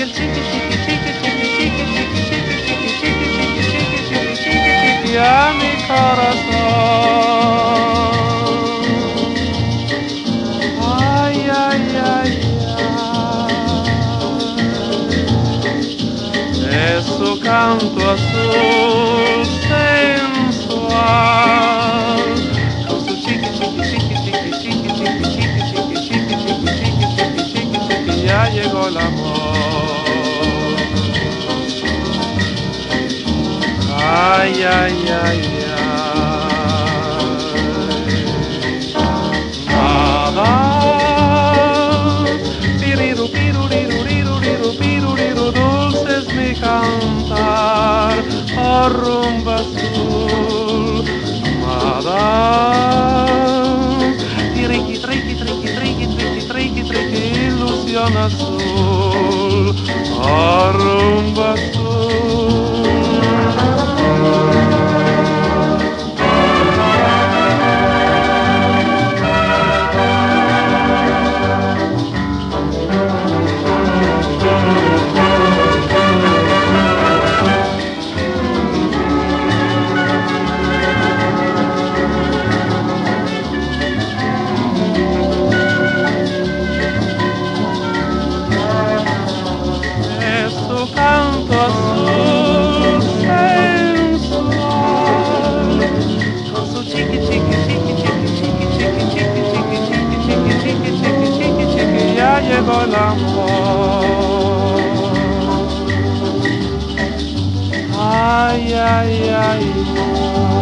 el chiqui, chiqui, chiqui, chiqui, chiqui, chiqui, chiqui, chiqui, chiqui, chiqui, chiqui, chiqui, chiqui, chiqui, a mi corazón. Ay, ay, ay, ay, es su canto azul sensual, con su chiqui, chiqui, chiqui, chiqui, chiqui, chiqui, chiqui, chiqui, chiqui, chiqui, chiqui, chiqui, chiqui, chiqui, ya llegó el amor. Ay, ay, ay, ay. Nada. Piriru, piru, riru, riru, riru, piru, riru, dulce es mi cantar, oh rumba azul. Nada. Triqui, triqui, triqui, triqui, triqui, triqui, triqui, ilusión azul, oh rumba azul. Canto azul sensual, con su chiqui, chiqui, chiqui, chiqui, chiqui, chiqui, chiqui, chiqui, chiqui, chiqui, chiqui, chiqui, chiqui, chiqui, ya llegó el amor. Ay, ay, ay.